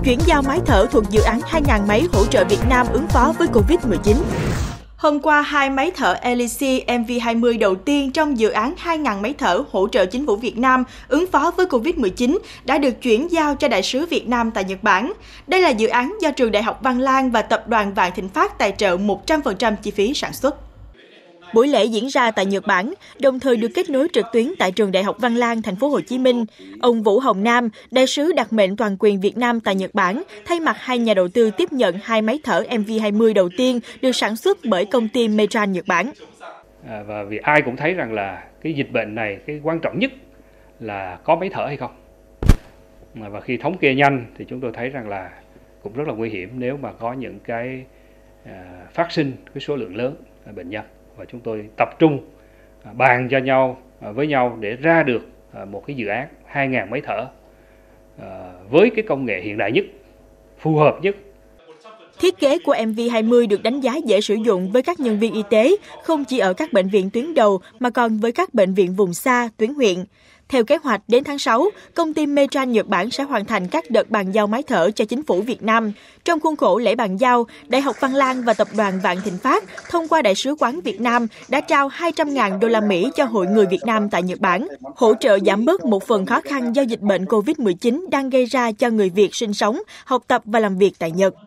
chuyển giao máy thở thuộc dự án 2.000 máy hỗ trợ Việt Nam ứng phó với Covid-19. Hôm qua, 2 máy thở Elixir MV20 đầu tiên trong dự án 2.000 máy thở hỗ trợ chính phủ Việt Nam ứng phó với Covid-19 đã được chuyển giao cho Đại sứ Việt Nam tại Nhật Bản. Đây là dự án do Trường Đại học Văn Lang và Tập đoàn Vạn Thịnh Phát tài trợ 100% chi phí sản xuất. Buổi lễ diễn ra tại Nhật Bản, đồng thời được kết nối trực tuyến tại Trường Đại học Văn Lang, thành phố Hồ Chí Minh. Ông Vũ Hồng Nam, đại sứ đặc mệnh toàn quyền Việt Nam tại Nhật Bản, thay mặt hai nhà đầu tư tiếp nhận 2 máy thở MV20 đầu tiên được sản xuất bởi công ty Medtronic Nhật Bản. Và vì ai cũng thấy rằng là cái dịch bệnh này, cái quan trọng nhất là có máy thở hay không. Và khi thống kê nhanh thì chúng tôi thấy rằng là cũng rất là nguy hiểm nếu mà có những cái phát sinh cái số lượng lớn bệnh nhân. Và chúng tôi tập trung bàn cho nhau với nhau để ra được một cái dự án 2.000 máy thở với cái công nghệ hiện đại nhất, phù hợp nhất. Thiết kế của MV20 được đánh giá dễ sử dụng với các nhân viên y tế, không chỉ ở các bệnh viện tuyến đầu mà còn với các bệnh viện vùng xa, tuyến huyện. Theo kế hoạch, đến tháng 6, công ty Medtronic Nhật Bản sẽ hoàn thành các đợt bàn giao máy thở cho chính phủ Việt Nam. Trong khuôn khổ lễ bàn giao, Đại học Văn Lang và Tập đoàn Vạn Thịnh Phát thông qua Đại sứ quán Việt Nam đã trao 200.000 đô la Mỹ cho Hội người Việt Nam tại Nhật Bản, hỗ trợ giảm bớt một phần khó khăn do dịch bệnh COVID-19 đang gây ra cho người Việt sinh sống, học tập và làm việc tại Nhật.